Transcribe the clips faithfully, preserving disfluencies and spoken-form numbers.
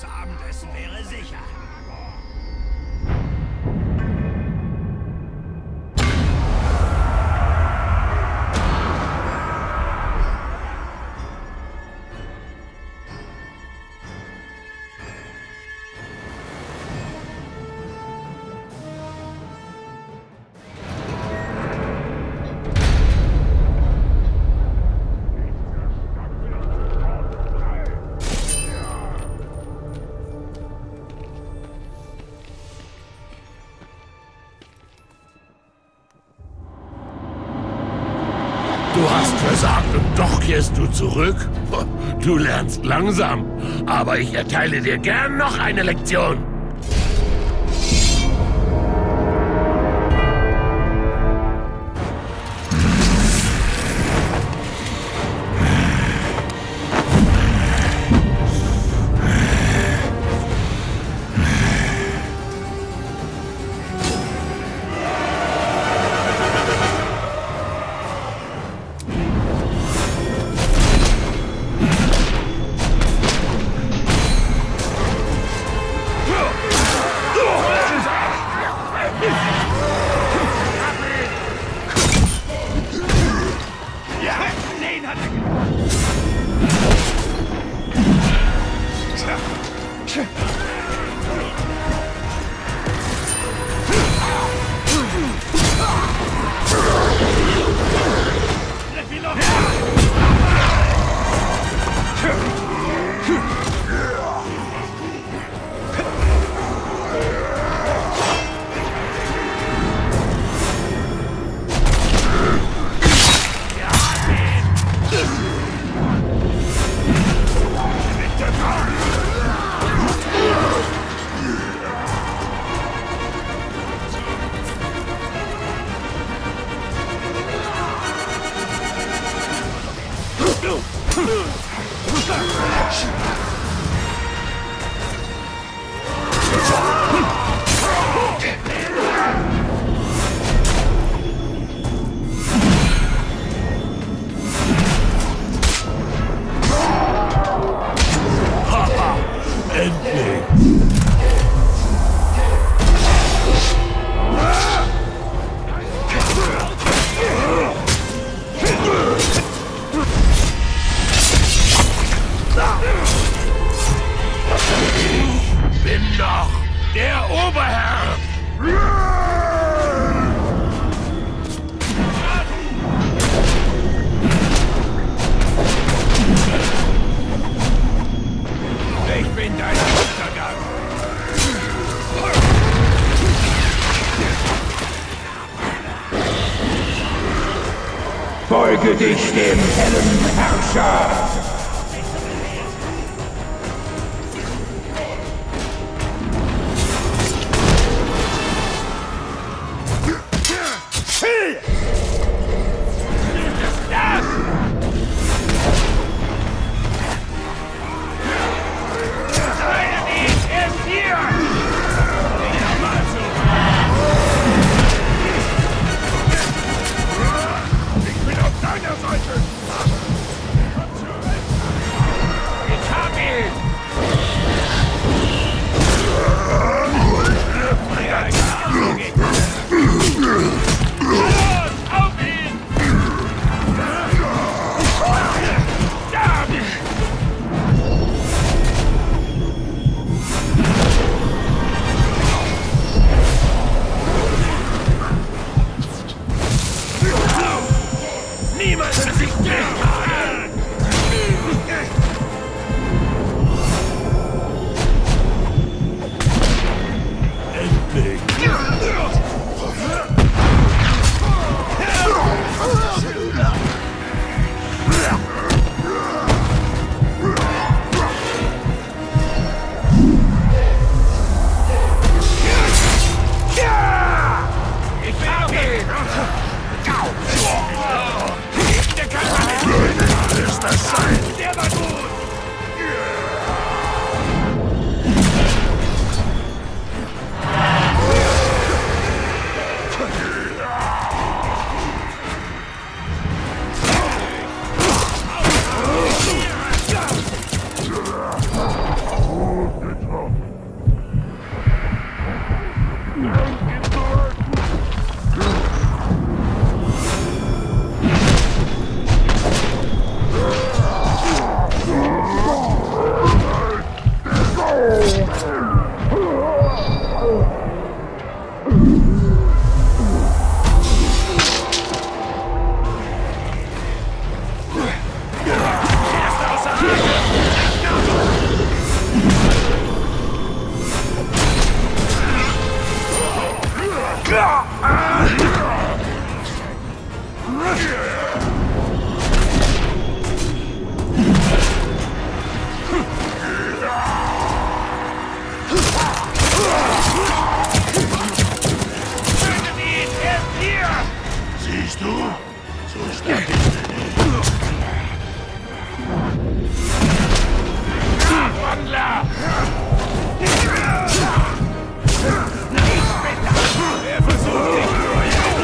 Abendessen wäre sicher. Du hast versagt und doch kehrst du zurück? Du lernst langsam, aber ich erteile dir gern noch eine Lektion. Beuge dich dem hellen Herrscher! Ich bin auf deiner Seite! Siehst du? So stark ist er nicht. Wandler! Er versucht dich nur.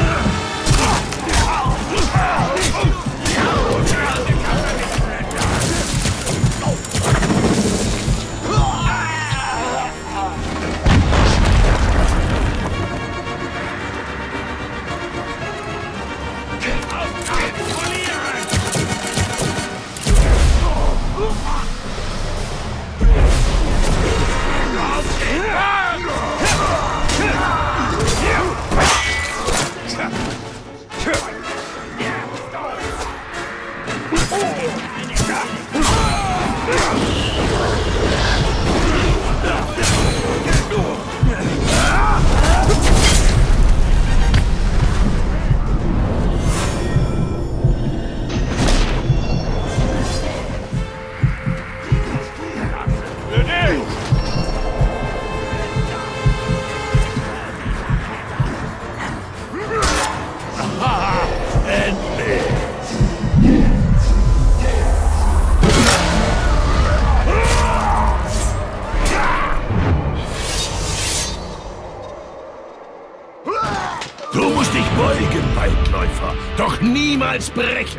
Du musst dich beugen, Waldläufer, doch niemals brechen.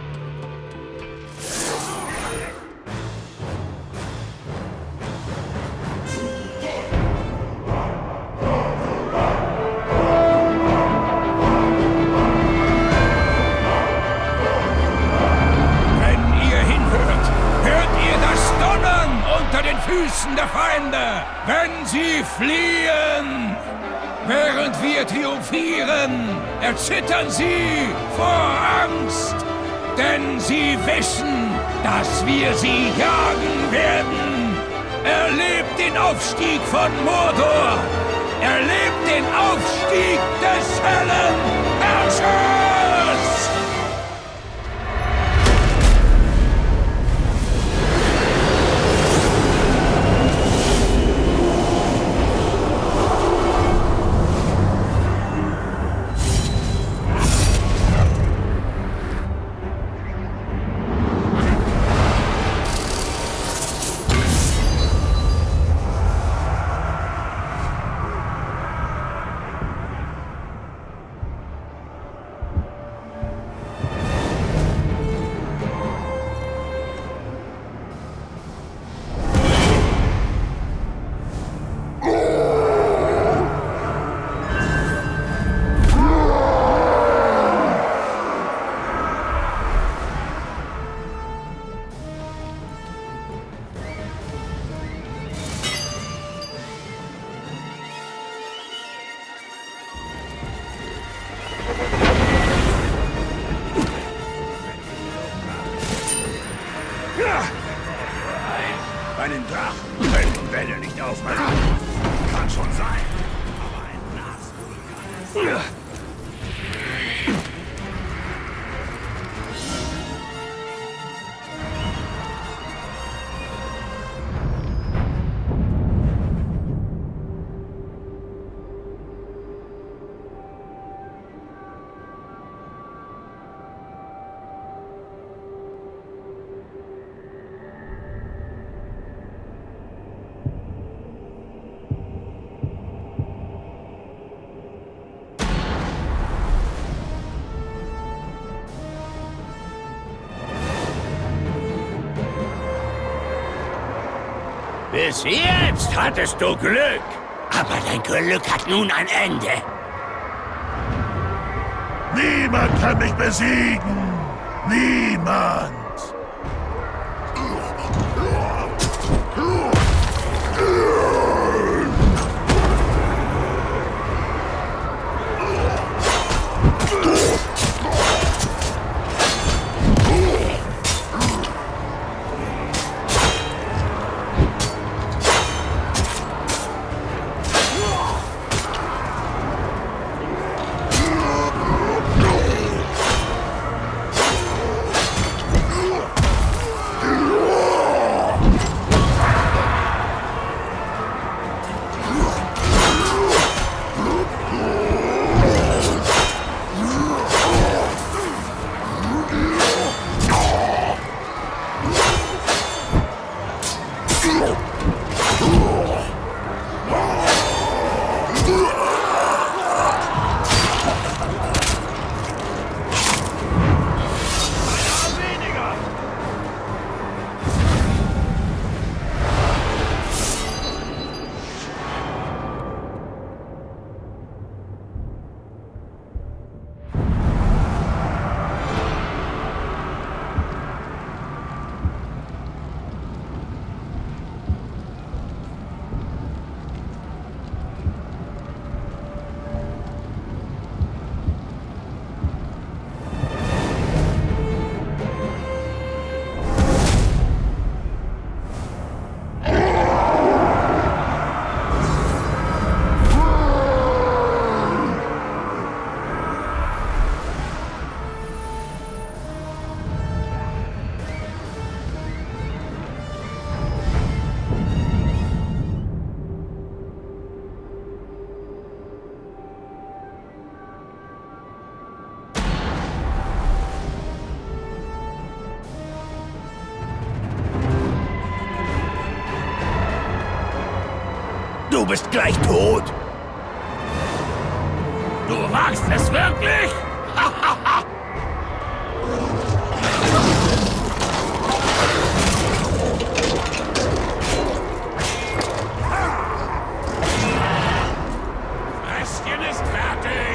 Wenn ihr hinhört, hört ihr das Donnern unter den Füßen der Feinde, wenn sie fliehen. Während wir triumphieren, erzittern sie vor Angst, denn sie wissen, dass wir sie jagen werden. Erlebt den Aufstieg von Mordor! Erlebt den Aufstieg des hellen Herrschers! Einen Drachen können Welle nicht aufhalten. Kann schon sein. Aber ein Blasvulkan. Bis jetzt hattest du Glück. Aber dein Glück hat nun ein Ende. Niemand kann mich besiegen. Niemand. bist gleich tot. Du wagst es wirklich? Mäuschen ist fertig.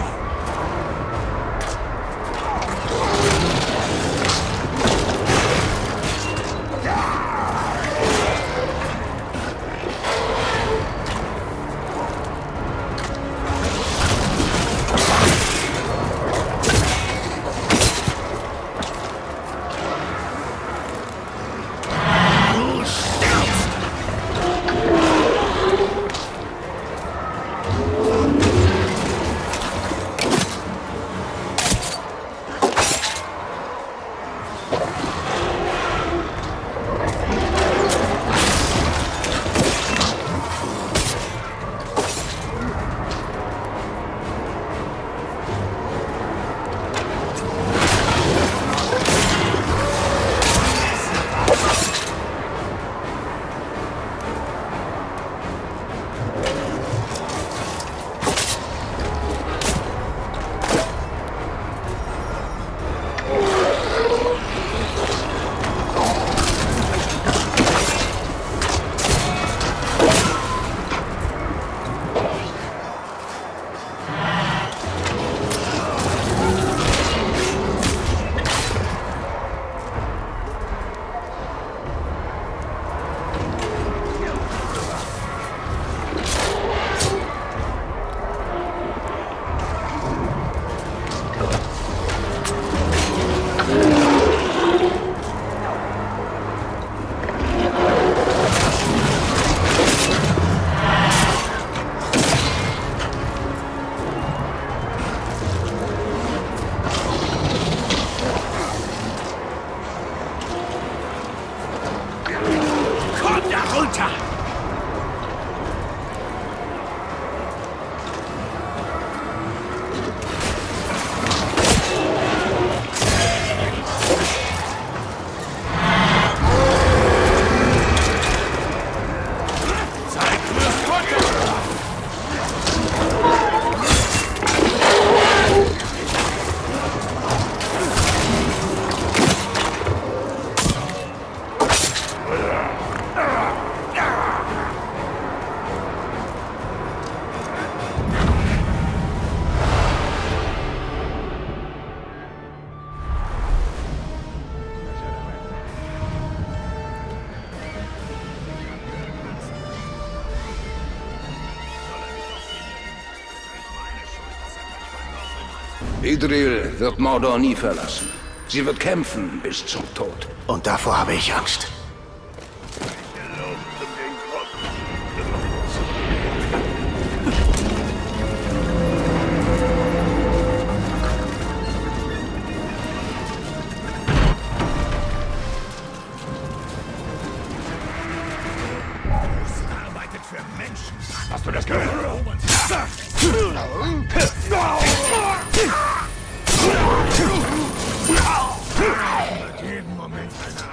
Idril wird Mordor nie verlassen. Sie wird kämpfen bis zum Tod. Und davor habe ich Angst. Hast du das gehört? Jeden Moment eine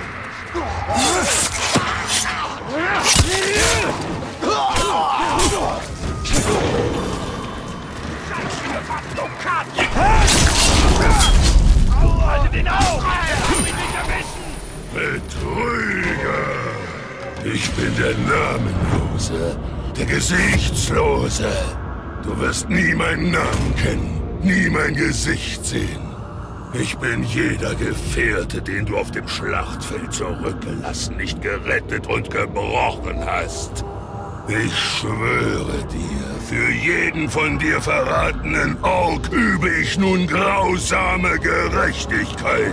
Armee. Haltet ihn auf! Er hat mich nicht erwischen! Betrüger! Ich bin der Namenlose, der Gesichtslose. Du wirst nie meinen Namen kennen, nie mein Gesicht sehen. Ich bin jeder Gefährte, den du auf dem Schlachtfeld zurückgelassen, nicht gerettet und gebrochen hast. Ich schwöre dir, für jeden von dir verratenen Ork übe ich nun grausame Gerechtigkeit.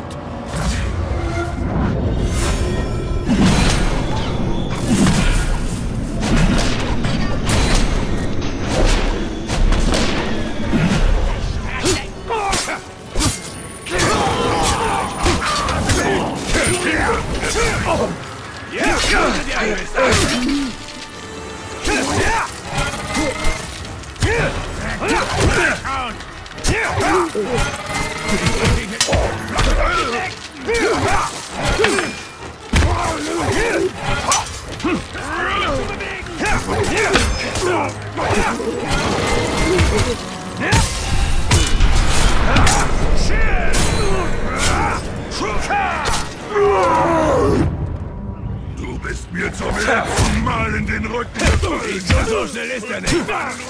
Ja! Du bist mir zum letzten Mal in den Rücken gefallen. So schnell ist er nicht.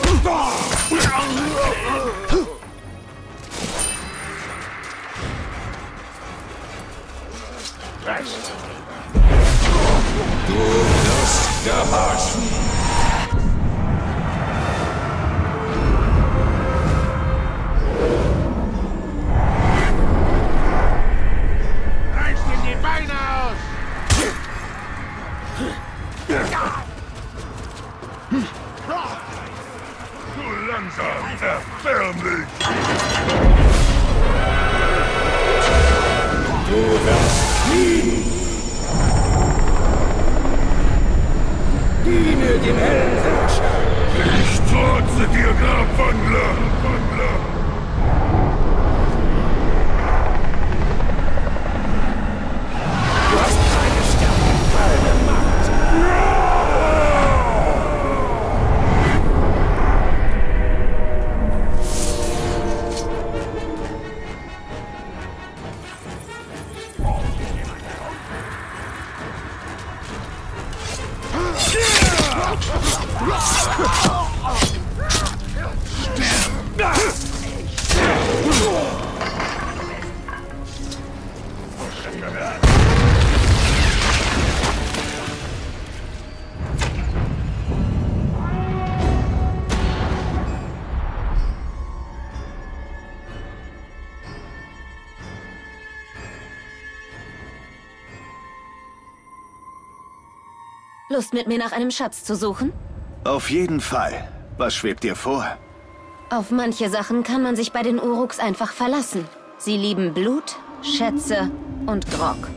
Du wirst gehorchen. So langsam, erbärmlich. Du wirst fliehen. Diene dem Hellherrscher. Ich trotze dir, Grabwandler, Wandler. Du hast keine Stärke, keine Macht. Lust, mit mir nach einem Schatz zu suchen? Auf jeden Fall. Was schwebt dir vor? Auf manche Sachen kann man sich bei den Uruks einfach verlassen. Sie lieben Blut, Schätze und Grog.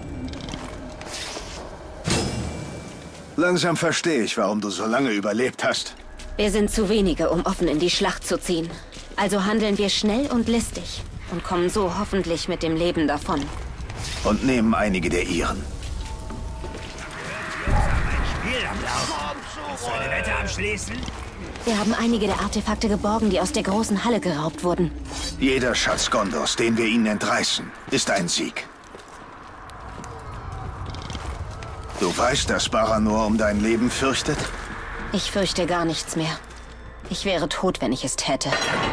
Langsam verstehe ich, warum du so lange überlebt hast. Wir sind zu wenige, um offen in die Schlacht zu ziehen. Also handeln wir schnell und listig und kommen so hoffentlich mit dem Leben davon. Und nehmen einige der ihren. Willst du eine Wette abschließen? Wir haben einige der Artefakte geborgen, die aus der großen Halle geraubt wurden. Jeder Schatz Gondors, den wir ihnen entreißen, ist ein Sieg. Du weißt, dass Barad-dur um dein Leben fürchtet? Ich fürchte gar nichts mehr. Ich wäre tot, wenn ich es täte.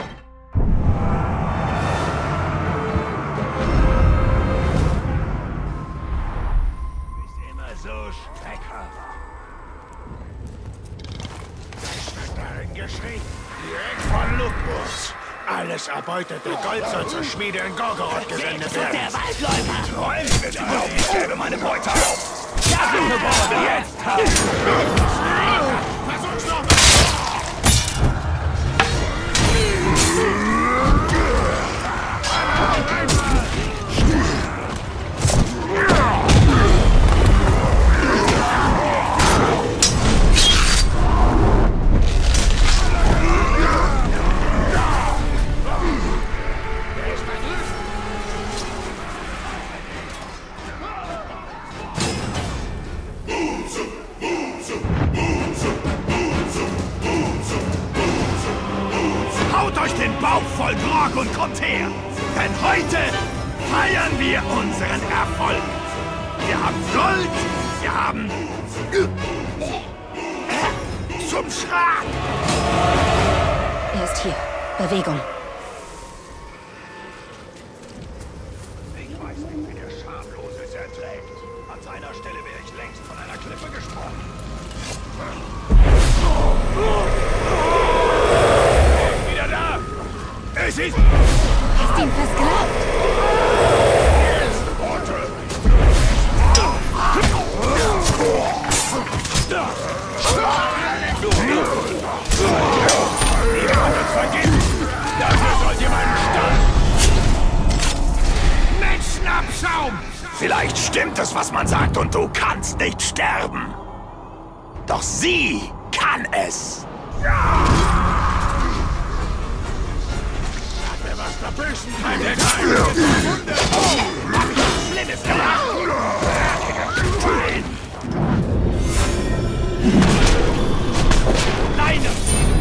Direkt von Lukbus. Alles erbeutete Gold soll zur Schmiede in Gorgoroth gesendet werden. Der Waldläufer! Träumen wir davon, ich gebe meine Beute auf. Jetzt! Versuch's noch! Haut euch den Bauch voll Grog und kommt her! Denn heute feiern wir unseren Erfolg! Wir haben Gold, wir haben... zum Schlag! Er ist hier. Bewegung. Ich weiß nicht, wie der Schamlose es erträgt. An seiner Stelle wäre ich längst von einer Klippe gesprungen. Wieder da! Es ist... Hast ihn festgemacht? Niemand uns vergeben! Dafür sollt ihr meinen Stand! Menschenabschaum! Vielleicht stimmt es, was man sagt, und du kannst nicht sterben. Doch sie kann es! Hat mir was verbüßen kann, der Geist! Hab ich was Schlimmes gemacht? Schwein! Leine!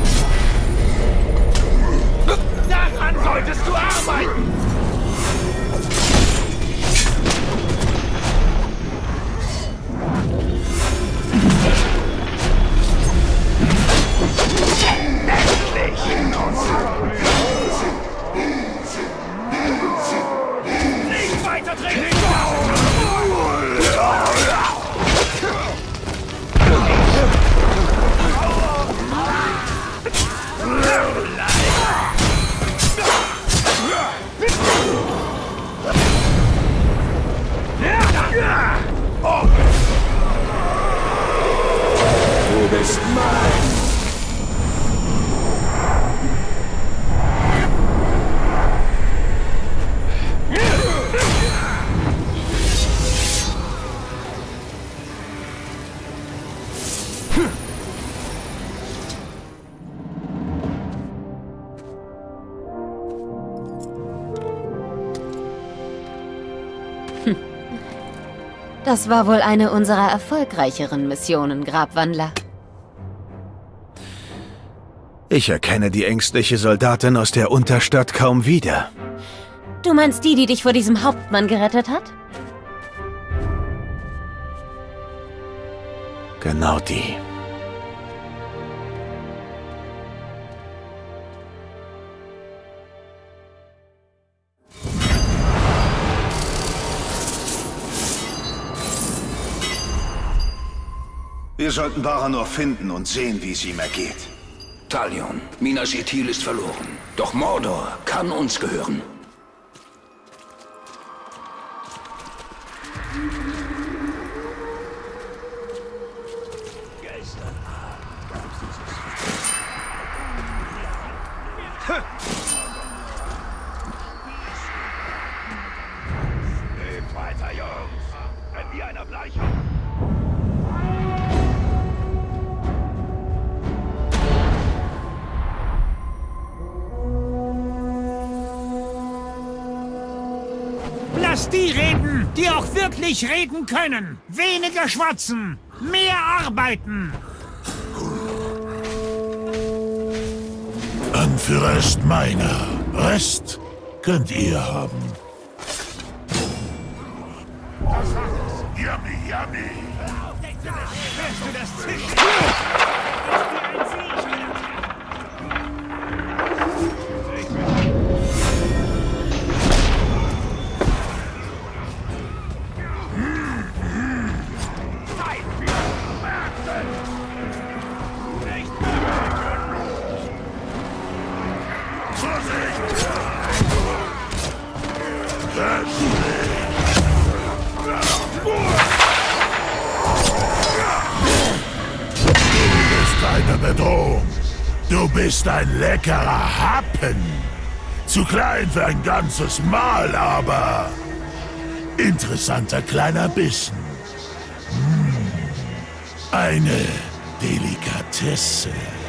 Das war wohl eine unserer erfolgreicheren Missionen, Grabwandler. Ich erkenne die ängstliche Soldatin aus der Unterstadt kaum wieder. Du meinst die, die dich vor diesem Hauptmann gerettet hat? Genau die. Wir sollten Baranor finden und sehen, wie es ihm ergeht. Talion, Minas Ithil ist verloren. Doch Mordor kann uns gehören. Lebt weiter, Jungs. Wenn wir einer Bleichung. Lass die reden, die auch wirklich reden können. Weniger schwatzen, mehr arbeiten. Anführer ist meiner. Rest könnt ihr haben. Yummy, yummy. Hörst du das Zischen? Bedrohung. Du bist ein leckerer Happen. Zu klein für ein ganzes Mahl, aber interessanter kleiner Bissen. Hm. Eine Delikatesse.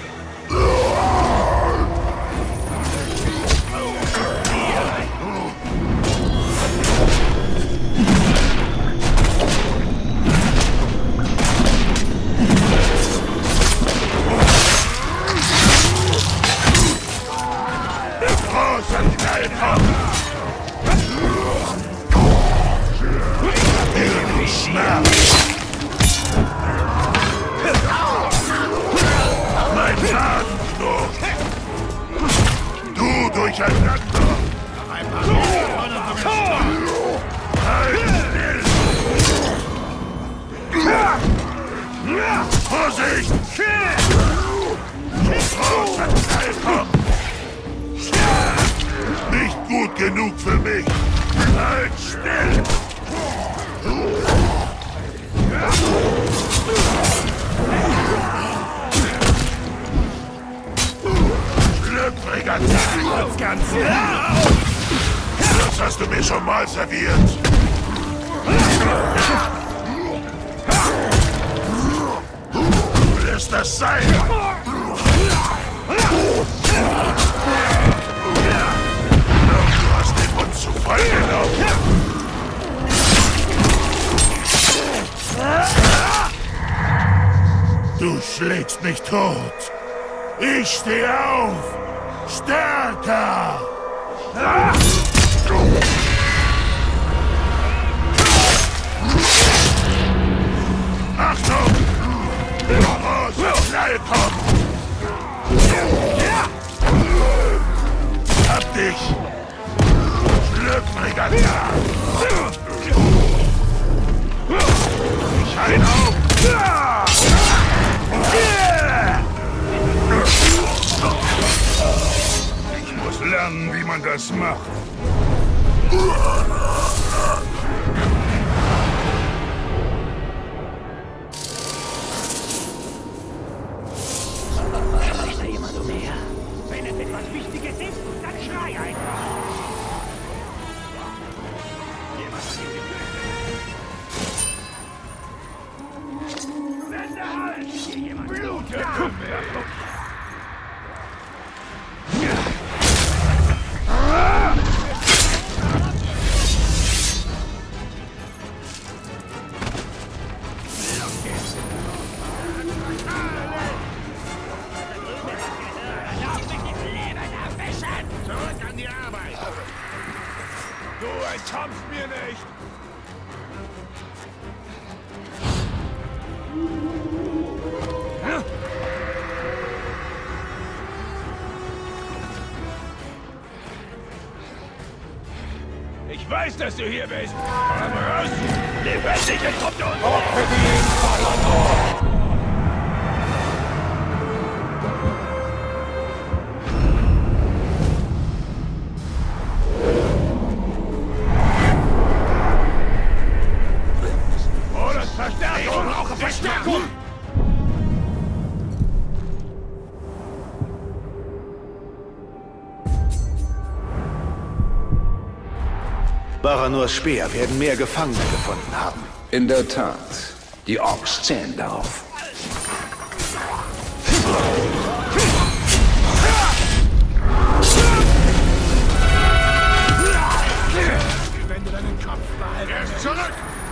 Mein Fadenknopf! Du durcheinander! Halt still! Vorsicht! Großer Knallkopf! Nicht gut genug für mich! Halt still! Schlüpfriger Tag! Ganz das hast du mir schon mal serviert. Du lässt das sein! Du hast den Mund zu voll genommen! Du schlägst mich tot. Ich stehe auf. Stärker. Achtung! Großer Knallkopf! Hab dich! Schlüpfriger Tag! Ich halt auf! Ich muss lernen, wie man das macht. Ist da jemand umher? Wenn es etwas Wichtiges ist, dann schrei einfach. Jemand hat ihn getötet. Wende halt! Hier jemand. Blute! entkommst mir nicht! Ich weiß, dass du hier bist. Komm raus! Lebendig entkommt uns! Oh, das Verstärkung! Ich brauche Verstärkung! Baranors Speer werden mehr Gefangene gefunden haben. In der Tat. Die Orks zählen darauf. Wenn du deinen Kopf behältst. Er ist zurück!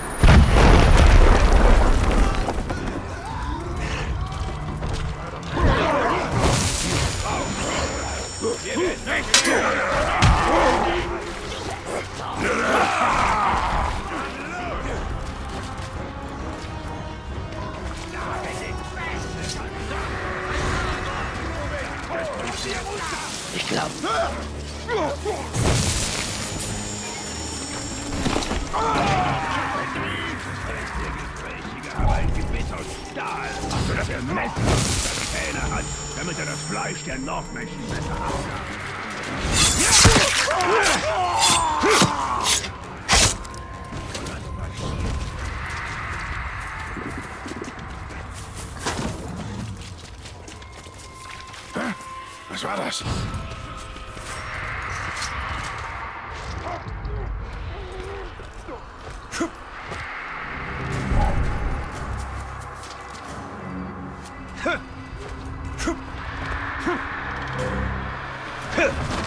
Wir werden nicht Ich glaube. Aber ein Gebiss aus Stahl. Hast du dafür ein Messer, das Zähne hat, damit er das Fleisch der Nordmenschen besser abkauft? Was war das? Huh!